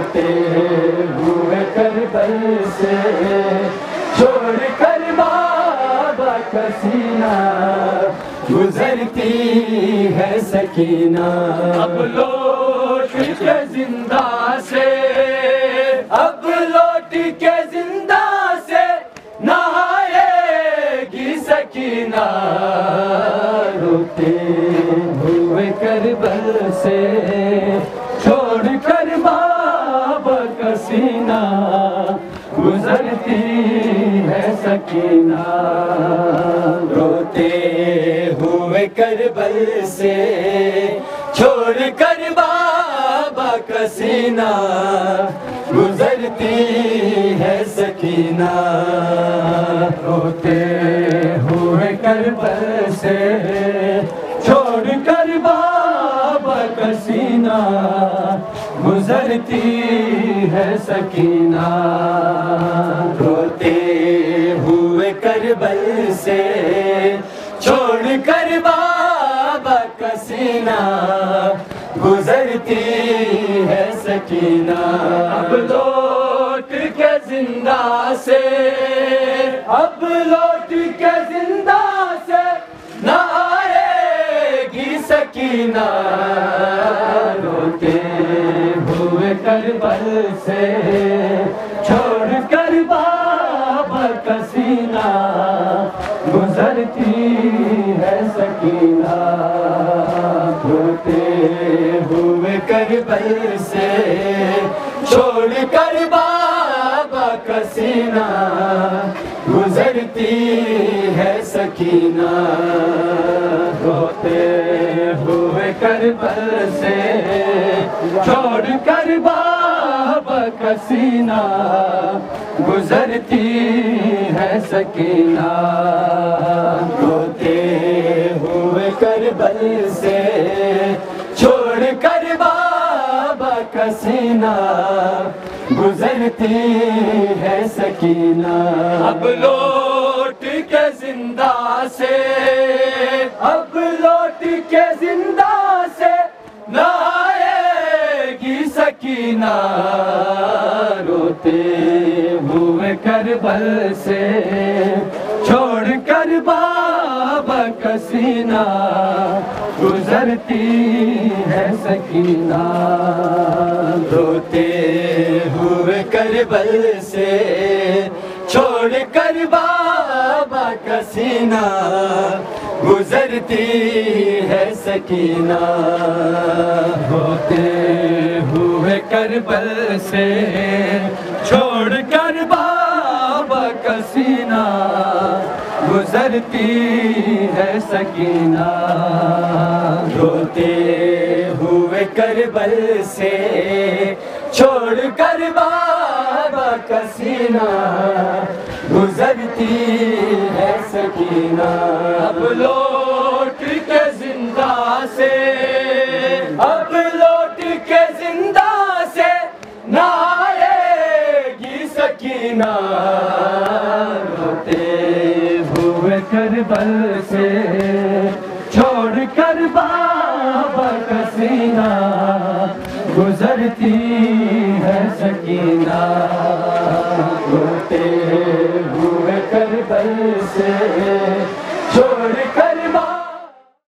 ہوئے کربل سے چھوڑ کر بابا کا سینہ گزرتی ہے سکینہ اب لوٹ کے زندہ سے اب لوٹ کے زندہ سے نہ آئے گی سکینہ روتے ہوئے کربل سے چھوڑ کر بابا کا سینہ گزرتی ہے سکینہ روتے ہوئے کربل سے چھوڑ کر بابا کا سینہ گزرتی ہے سکینہ روتے ہوئے کربل سے چھوڑ کر بابا کا سینہ گزرتی ہے سکینہ روتے ہوئے کربل سے چھوڑ کر بابا کا سینہ گزرتی ہے سکینہ اب لوٹ کے زندہ سے اب لوٹ کے زندہ سے نہ آئے گی سکینہ روتے ہوئے کربل سے چھوڑ کر بابا کا سینہ گزرتی ہے سکینہ روتے ہوئے کربل سے چھوڑ کر بابا کا سینہ گزرتی ہے سکینہ روتے ہوئے کربل سے چھوڑ کر بابا کا سینہ گزرتی ہے سکینہ روتے ہوئے کربل سے چھوڑ کر بابا کا سینہ گزرتی ہے سکینہ اب لوٹ کے زندہ سے اب لوٹ کے زندہ سے نہ آئے گی سکینہ روتے ہوئے کربل سے چھوڑ کر بابا کا سینہ گزرتی ہے سکینہ روتے ہوئے کربل سے چھوڑ کر بابا کا سینہ گزرتی ہے سکینہ روتے ہوئے کربل سے چھوڑ کر بابا کا سینہ گزرتی ہے سکینہ روتے ہوئے کربل سے چھوڑ کر بابا کا سینہ گزرتی ہے سکینہ اب لوٹ کے زندہ سے اب لوٹ کے زندہ سے نہ آئے گی سکینہ روتے ہوئے کربل سے چھوڑ کر بابا کا سینہ گزرتی ہے سکینہ روتے ہوئے کربل سے چھوڑ